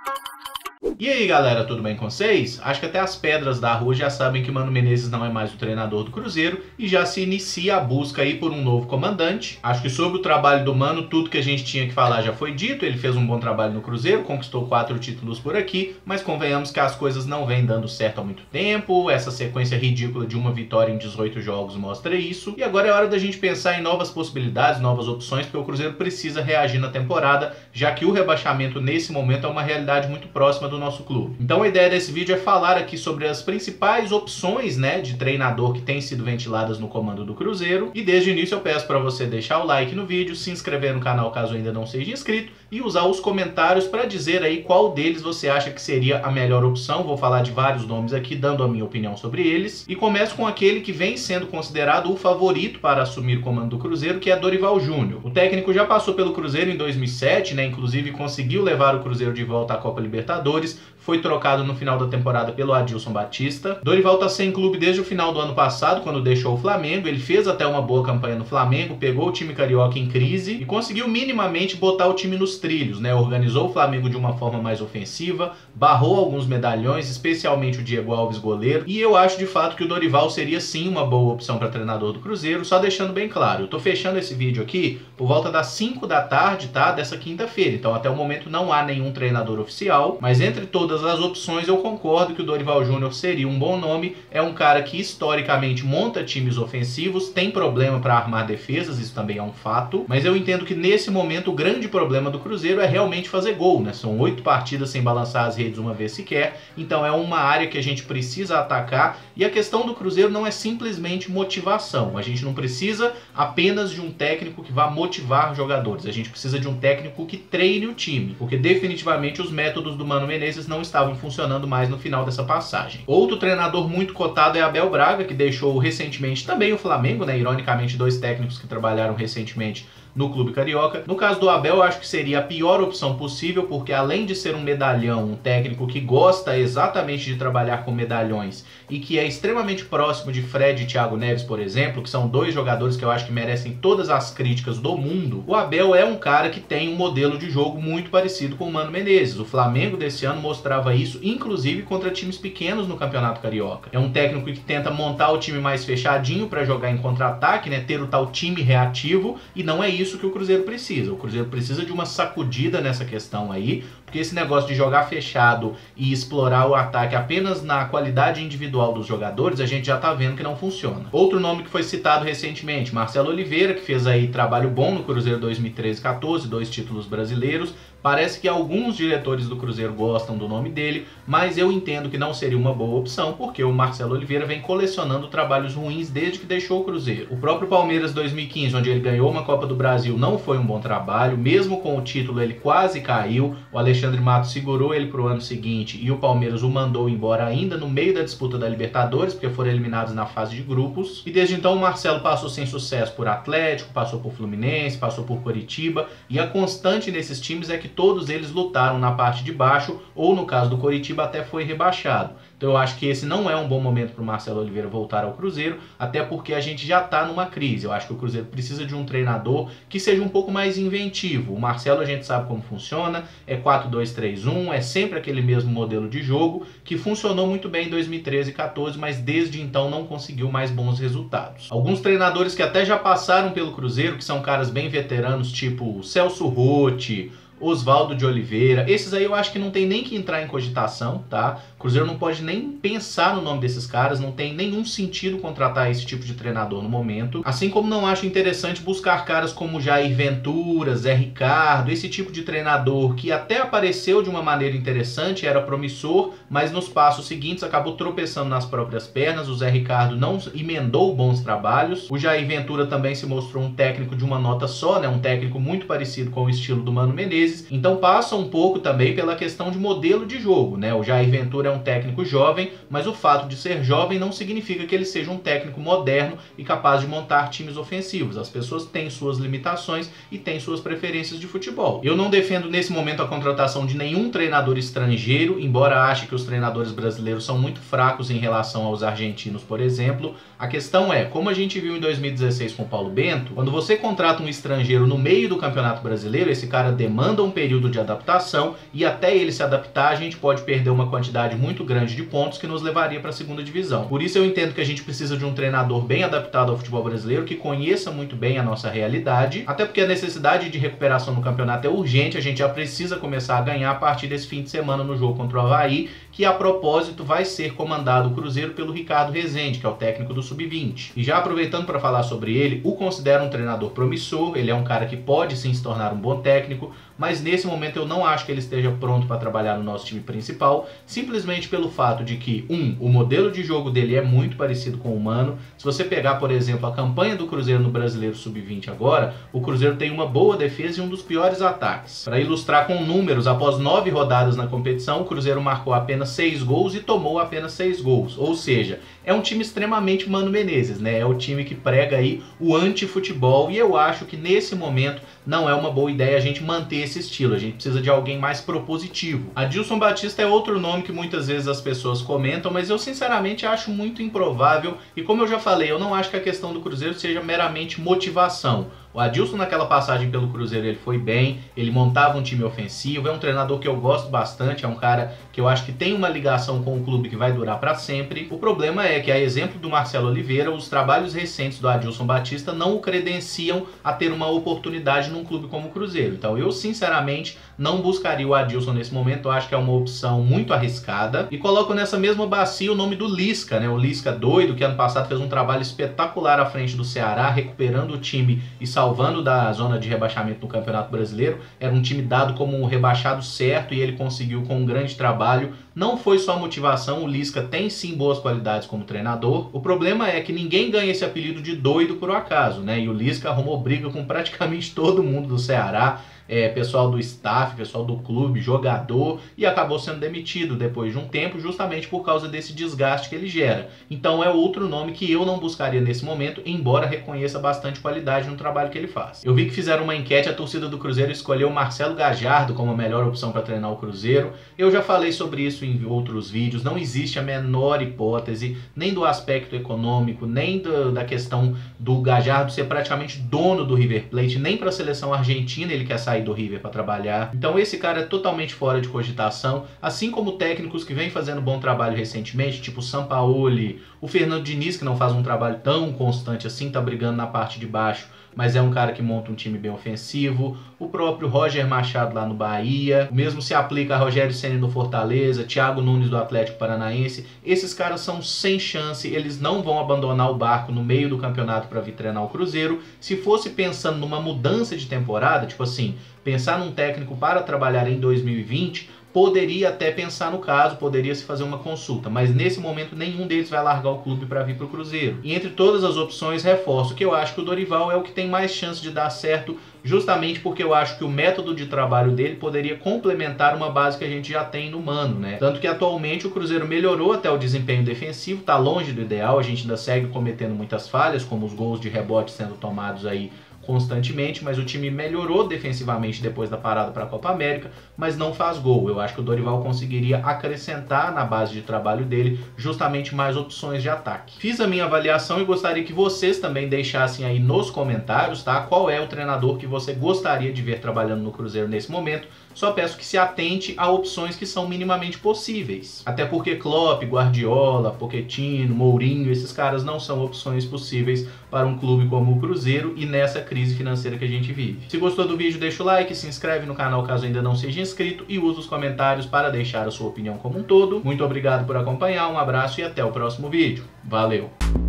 E aí galera, tudo bem com vocês? Acho que até as pedras da rua já sabem que Mano Menezes não é mais o treinador do Cruzeiro e já se inicia a busca aí por um novo comandante. Acho que sobre o trabalho do Mano, tudo que a gente tinha que falar já foi dito. Ele fez um bom trabalho no Cruzeiro, conquistou 4 títulos por aqui, mas convenhamos que as coisas não vêm dando certo há muito tempo. Essa sequência ridícula de uma vitória em 18 jogos mostra isso. E agora é hora da gente pensar em novas possibilidades, novas opções, porque o Cruzeiro precisa reagir na temporada, já que o rebaixamento nesse momento é uma realidade muito próxima do nosso clube. Então a ideia desse vídeo é falar aqui sobre as principais opções, de treinador que têm sido ventiladas no comando do Cruzeiro. E desde o início eu peço para você deixar o like no vídeo, se inscrever no canal caso ainda não seja inscrito e usar os comentários para dizer aí qual deles você acha que seria a melhor opção. Vou falar de vários nomes aqui, dando a minha opinião sobre eles. E começo com aquele que vem sendo considerado o favorito para assumir o comando do Cruzeiro, que é Dorival Júnior. O técnico já passou pelo Cruzeiro em 2007, inclusive conseguiu levar o Cruzeiro de volta à Copa Libertadores. Foi trocado no final da temporada pelo Adilson Batista. Dorival está sem clube desde o final do ano passado, quando deixou o Flamengo. Ele fez até uma boa campanha no Flamengo, pegou o time carioca em crise e conseguiu minimamente botar o time nos trilhos, Organizou o Flamengo de uma forma mais ofensiva, barrou alguns medalhões, especialmente o Diego Alves, goleiro. E eu acho de fato que o Dorival seria sim uma boa opção para treinador do Cruzeiro, só deixando bem claro. Eu tô fechando esse vídeo aqui por volta das 5 da tarde, dessa quinta-feira. Então até o momento não há nenhum treinador oficial, mas entre todas as opções eu concordo que o Dorival Júnior seria um bom nome. É um cara que historicamente monta times ofensivos, tem problema para armar defesas, isso também é um fato, mas eu entendo que nesse momento o grande problema do Cruzeiro é realmente fazer gol, São 8 partidas sem balançar as redes uma vez sequer, então é uma área que a gente precisa atacar. E a questão do Cruzeiro não é simplesmente motivação, a gente não precisa apenas de um técnico que vá motivar jogadores, a gente precisa de um técnico que treine o time, porque definitivamente os métodos do Mano Menezes não estavam funcionando mais no final dessa passagem. Outro treinador muito cotado é Abel Braga, que deixou recentemente também o Flamengo, ironicamente 2 técnicos que trabalharam recentemente no clube carioca. No caso do Abel, eu acho que seria a pior opção possível, porque além de ser um medalhão, um técnico que gosta exatamente de trabalhar com medalhões e que é extremamente próximo de Fred e Thiago Neves, por exemplo, que são 2 jogadores que eu acho que merecem todas as críticas do mundo, o Abel é um cara que tem um modelo de jogo muito parecido com o Mano Menezes. O Flamengo desse ano mostrava isso, inclusive contra times pequenos no Campeonato Carioca. É um técnico que tenta montar o time mais fechadinho para jogar em contra-ataque, ter o tal time reativo, e não é isso que o Cruzeiro precisa. O Cruzeiro precisa de uma sacudida nessa questão aí, porque esse negócio de jogar fechado e explorar o ataque apenas na qualidade individual dos jogadores, a gente já tá vendo que não funciona. Outro nome que foi citado recentemente, Marcelo Oliveira, que fez aí trabalho bom no Cruzeiro 2013-14, 2 títulos brasileiros. Parece que alguns diretores do Cruzeiro gostam do nome dele, mas eu entendo que não seria uma boa opção, porque o Marcelo Oliveira vem colecionando trabalhos ruins desde que deixou o Cruzeiro. O próprio Palmeiras 2015, onde ele ganhou uma Copa do Brasil, não foi um bom trabalho. Mesmo com o título, ele quase caiu. O Alexandre Matos segurou ele para o ano seguinte e o Palmeiras o mandou embora ainda no meio da disputa da Libertadores, porque foram eliminados na fase de grupos. E desde então o Marcelo passou sem sucesso por Atlético, passou por Fluminense, passou por Coritiba, e a constante nesses times é que todos eles lutaram na parte de baixo, ou no caso do Coritiba até foi rebaixado. Então eu acho que esse não é um bom momento para o Marcelo Oliveira voltar ao Cruzeiro, até porque a gente já está numa crise. Eu acho que o Cruzeiro precisa de um treinador que seja um pouco mais inventivo. O Marcelo a gente sabe como funciona, é 4-2-3-1, é sempre aquele mesmo modelo de jogo que funcionou muito bem em 2013 e 14, mas desde então não conseguiu mais bons resultados. Alguns treinadores que até já passaram pelo Cruzeiro, que são caras bem veteranos, tipo Celso Rotti, Oswaldo de Oliveira, esses aí eu acho que não tem nem que entrar em cogitação, O Cruzeiro não pode nem pensar no nome desses caras, não tem nenhum sentido contratar esse tipo de treinador no momento. Assim como não acho interessante buscar caras como Jair Ventura, Zé Ricardo, esse tipo de treinador que até apareceu de uma maneira interessante, era promissor, mas nos passos seguintes acabou tropeçando nas próprias pernas. O Zé Ricardo não emendou bons trabalhos. O Jair Ventura também se mostrou um técnico de uma nota só, um técnico muito parecido com o estilo do Mano Menezes. Então passa um pouco também pela questão de modelo de jogo, O Jair Ventura é um técnico jovem, mas o fato de ser jovem não significa que ele seja um técnico moderno e capaz de montar times ofensivos. As pessoas têm suas limitações e têm suas preferências de futebol. Eu não defendo nesse momento a contratação de nenhum treinador estrangeiro, embora ache que os treinadores brasileiros são muito fracos em relação aos argentinos, por exemplo. A questão é, como a gente viu em 2016 com o Paulo Bento, quando você contrata um estrangeiro no meio do Campeonato Brasileiro, esse cara demanda demanda um período de adaptação e até ele se adaptar a gente pode perder uma quantidade muito grande de pontos que nos levaria para a segunda divisão. Por isso eu entendo que a gente precisa de um treinador bem adaptado ao futebol brasileiro, que conheça muito bem a nossa realidade, até porque a necessidade de recuperação no campeonato é urgente, a gente já precisa começar a ganhar a partir desse fim de semana no jogo contra o Avaí, que a propósito vai ser comandado o Cruzeiro pelo Ricardo Rezende, que é o técnico do Sub-20. E já aproveitando para falar sobre ele, o considero um treinador promissor, ele é um cara que pode sim se tornar um bom técnico, mas nesse momento eu não acho que ele esteja pronto para trabalhar no nosso time principal, simplesmente pelo fato de que, o modelo de jogo dele é muito parecido com o Mano. Se você pegar, por exemplo, a campanha do Cruzeiro no Brasileiro Sub-20 agora, o Cruzeiro tem uma boa defesa e um dos piores ataques. Para ilustrar com números, após 9 rodadas na competição, o Cruzeiro marcou apenas 6 gols e tomou apenas 6 gols, ou seja, é um time extremamente Mano Menezes, né? É o time que prega aí o anti-futebol e eu acho que nesse momento não é uma boa ideia a gente manter esse estilo, a gente precisa de alguém mais propositivo. Adilson Batista é outro nome que muitas vezes as pessoas comentam, mas eu sinceramente acho muito improvável e como eu já falei, eu não acho que a questão do Cruzeiro seja meramente motivação. O Adilson naquela passagem pelo Cruzeiro ele foi bem, ele montava um time ofensivo, é um treinador que eu gosto bastante, é um cara que eu acho que tem uma ligação com o clube que vai durar para sempre. O problema é que, a exemplo do Marcelo Oliveira, os trabalhos recentes do Adilson Batista não o credenciam a ter uma oportunidade num clube como o Cruzeiro. Então eu sinceramente não buscaria o Adilson nesse momento, eu acho que é uma opção muito arriscada. E coloco nessa mesma bacia o nome do Lisca, né? O Lisca doido, que ano passado fez um trabalho espetacular à frente do Ceará, recuperando o time e salvando da zona de rebaixamento no Campeonato Brasileiro. Era um time dado como um rebaixado certo e ele conseguiu com um grande trabalho. Não foi só motivação, o Lisca tem sim boas qualidades como treinador. O problema é que ninguém ganha esse apelido de doido por acaso, né? E o Lisca arrumou briga com praticamente todo mundo do Ceará. Pessoal do staff, pessoal do clube, jogador, e acabou sendo demitido depois de um tempo justamente por causa desse desgaste que ele gera. Então é outro nome que eu não buscaria nesse momento, embora reconheça bastante qualidade no trabalho que ele faz. Eu vi que fizeram uma enquete, a torcida do Cruzeiro escolheu o Marcelo Gajardo como a melhor opção para treinar o Cruzeiro. Eu já falei sobre isso em outros vídeos, não existe a menor hipótese, nem do aspecto econômico, nem da questão do Gajardo ser praticamente dono do River Plate, nem para a seleção argentina ele quer sair do River para trabalhar. Então esse cara é totalmente fora de cogitação, assim como técnicos que vêm fazendo bom trabalho recentemente, tipo o Sampaoli, o Fernando Diniz, que não faz um trabalho tão constante assim, tá brigando na parte de baixo, mas é um cara que monta um time bem ofensivo. O próprio Roger Machado lá no Bahia, o mesmo se aplica a Rogério Ceni do Fortaleza, Thiago Nunes do Atlético Paranaense. Esses caras são sem chance, eles não vão abandonar o barco no meio do campeonato para vir treinar o Cruzeiro. Se fosse pensando numa mudança de temporada, tipo assim, pensar num técnico para trabalhar em 2020, poderia até pensar no caso, poderia se fazer uma consulta, mas nesse momento nenhum deles vai largar o clube para vir para o Cruzeiro. E entre todas as opções, reforço que eu acho que o Dorival é o que tem mais chance de dar certo, justamente porque eu acho que o método de trabalho dele poderia complementar uma base que a gente já tem no Mano, né? Tanto que atualmente o Cruzeiro melhorou até o desempenho defensivo, tá longe do ideal, a gente ainda segue cometendo muitas falhas, como os gols de rebote sendo tomados aí constantemente, mas o time melhorou defensivamente depois da parada para a Copa América, mas não faz gol. Eu acho que o Dorival conseguiria acrescentar na base de trabalho dele justamente mais opções de ataque. Fiz a minha avaliação e gostaria que vocês também deixassem aí nos comentários, tá? Qual é o treinador que você gostaria de ver trabalhando no Cruzeiro nesse momento. Só peço que se atente a opções que são minimamente possíveis. Até porque Klopp, Guardiola, Pochettino, Mourinho, esses caras não são opções possíveis para um clube como o Cruzeiro e nessa crise financeira que a gente vive. Se gostou do vídeo, deixa o like, se inscreve no canal caso ainda não seja inscrito e usa os comentários para deixar a sua opinião como um todo. Muito obrigado por acompanhar, um abraço e até o próximo vídeo. Valeu!